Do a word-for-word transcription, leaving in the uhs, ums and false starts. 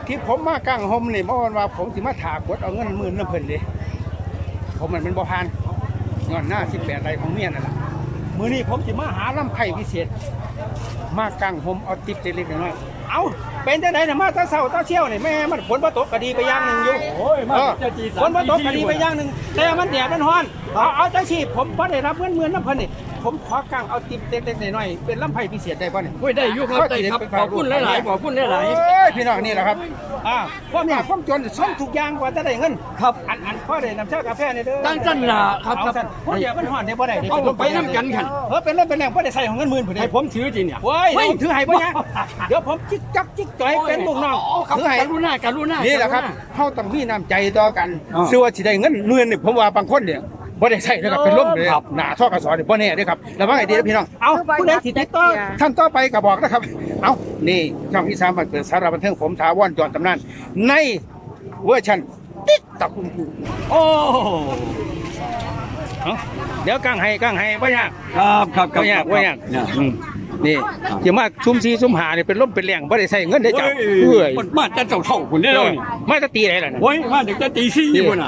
ที่ผมมากลางห่มนี่เมื่อวันว่าผมสิมาถากดเอาเงินหมื่นน้ำเพิ่นเลยผมมันเป็นบ่พานเงินหน้าสิบแปดไรของเมียนั่นแหละมือนี้ผมสิมาหาลำไผ่พิเศษมากลางห่มเอาติ๊บเล็กๆน้อยๆเอาเป็นจังได๋น่ะมาตาเศร้าตาเชี่ยวนี่แม่มันฝนบ่ตกก็ดีไปอย่างนึงอยู่โอ้ยมาฝนบ่ตกก็ดีไปอย่างนึงแต่มันแดดมันร้อนเอาเอาจังซี่ผมบ่ได้รับเงินหมื่นน้ำเพิ่นนี่ผมขอกางเอาติ๊บเล็กๆน้อยๆเป็นลำไผ่พิเศษได้ป่ะนี่โอ้ยได้อยู่ครับได้ครับขอบคุณหลายๆขอบคุณหลายๆเอ้ยพี่น้องนี่แหละครับอ่าความยากความจนซ่อมทุกอย่างกว่าจะได้เงินครับอันอันพ่อได้น้ำชากาแฟนี่เด้อตั้งจันล่ะครับครับผมเดี๋ยวมันห่อนได้บ่ได้เอาไปน้ำกันขันเออเป็นเรื่องเป็นแรงพ่อได้ใส่ของเงินหมื่นผู้ใดให้ผมถือจริงเนี่ยโอ้ยผมถือให้บ่เนี่ยเดี๋ยวผมจิ๊กจักจิ๊กจ่อยเป็นลูกน้องถือให้กรุณากรุณานี่แหละครับเฮาต้องมีน้ำใจต่อกันซื่อว่าสิได้เงินหมื่นนี่ผมว่าบางคนเนี่ยบ่ได้ใส่นะครับเป็นล้มเลยครับหน้าท่อกระสอนี่บ่แน่เด้อครับแล้วว่าไงดีนะพี่น้องเอาผู้ใดสิติดต่อท่านต่อไปก็บอกนะครับเอานี่ช่องที่สามเปิดสาระบันเทิงผมถาวรจรตำนานในเวอร์ชันติ๊กต็อกโอ้เดี๋ยวกั้งให้กั้งให้บ่ยากครับครับบ่ยากบ่ยากนี่จะมาซุ่มซีซุ่มหาเนี่ยเป็นล้มเป็นแรงบ่ได้ใส่เงินได้จ้ะเอ้ยมาจะเจ้าเท่าคุณได้เลยมาจะตีอะไรล่ะโอ้ยมาถึงจะตีซี่อยู่น่ะ